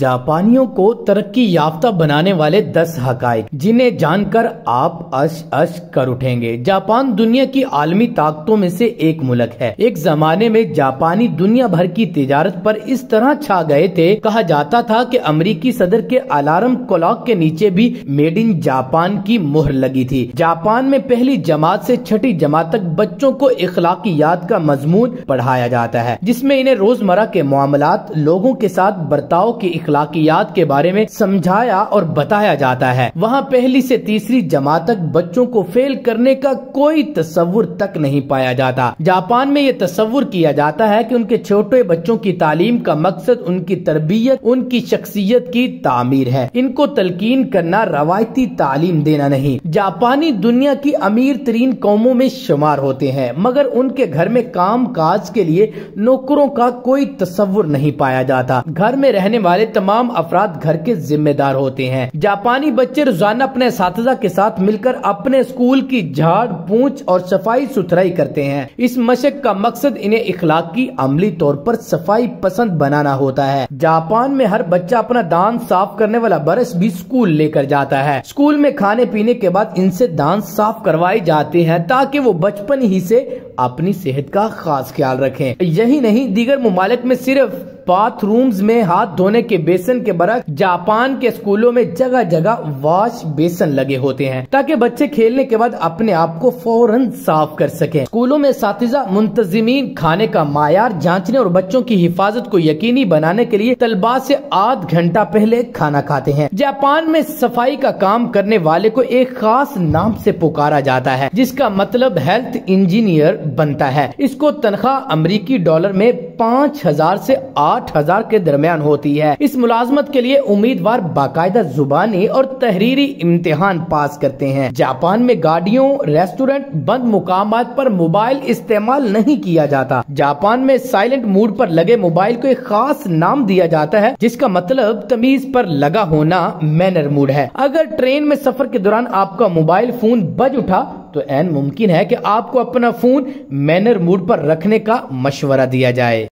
जापानियों को तरक्की याफ्ता बनाने वाले 10 हकाइक जिन्हें जानकर आप अश अश कर उठेंगे। जापान दुनिया की आलमी ताकतों में से एक मुल्क है। एक जमाने में जापानी दुनिया भर की तिजारत पर इस तरह छा गए थे, कहा जाता था कि अमेरिकी सदर के अलार्म क्लॉक के नीचे भी मेड इन जापान की मुहर लगी थी। जापान में पहली जमात से छठी जमात तक बच्चों को इखलाकियात का मजमून पढ़ाया जाता है, जिसमें इन्हें रोजमर्रा के मामलात, लोगों के साथ बर्ताव की इखलाकियात के बारे में समझाया और बताया जाता है। वहाँ पहली से तीसरी जमात तक बच्चों को फेल करने का कोई तस्वुर तक नहीं पाया जाता। जापान में ये तस्वुर किया जाता है कि उनके छोटे बच्चों की तालीम का मकसद उनकी तरबियत, उनकी शख्सियत की तामीर है। इनको तलकीन करना, रवायती तालीम देना नहीं। जापानी दुनिया की अमीर तरीन कौमों में शुमार होते हैं, मगर उनके घर में काम काज के लिए नौकरों का कोई तस्वुर नहीं पाया जाता। घर में रहने वाले तमाम अफराद घर के जिम्मेदार होते हैं। जापानी बच्चे रोजाना अपने साथीजा के साथ मिलकर अपने स्कूल की झाड़ पूंछ और सफाई सुथराई करते हैं। इस मशक का मकसद इन्हें इखलाकी अमली तौर पर सफाई पसंद बनाना होता है। जापान में हर बच्चा अपना दांत साफ करने वाला ब्रश भी स्कूल लेकर जाता है। स्कूल में खाने पीने के बाद इनसे दांत साफ करवाए जाते हैं ताकि वो बचपन ही से अपनी सेहत का खास ख्याल रखें। यही नहीं, दीगर मुमालिक में सिर्फ बाथरूम्स में हाथ धोने के बेसन के बरक्स जापान के स्कूलों में जगह जगह वॉश बेसन लगे होते हैं ताकि बच्चे खेलने के बाद अपने आप को फौरन साफ कर सकें। स्कूलों में साथीजा मुंतजिमीन खाने का मायार जांचने और बच्चों की हिफाजत को यकीनी बनाने के लिए तलबा से आध घंटा पहले खाना खाते हैं। जापान में सफाई का काम करने वाले को एक खास नाम से पुकारा जाता है, जिसका मतलब हेल्थ इंजीनियर बनता है। इसको तनख्वाह अमेरिकी डॉलर में 5,000 से 8,000 के दरमियान होती है। इस मुलाजमत के लिए उम्मीदवार बाकायदा जुबानी और तहरीरी इम्तिहान पास करते हैं। जापान में गाड़ियों, रेस्टोरेंट, बंद मुकामात पर मोबाइल इस्तेमाल नहीं किया जाता। जापान में साइलेंट मोड पर लगे मोबाइल को एक खास नाम दिया जाता है, जिसका मतलब तमीज पर लगा होना मैनर मोड है। अगर ट्रेन में सफर के दौरान आपका मोबाइल फोन बज उठा तो ऐन मुमकिन है कि आपको अपना फोन मैनर मोड पर रखने का मशवरा दिया जाए।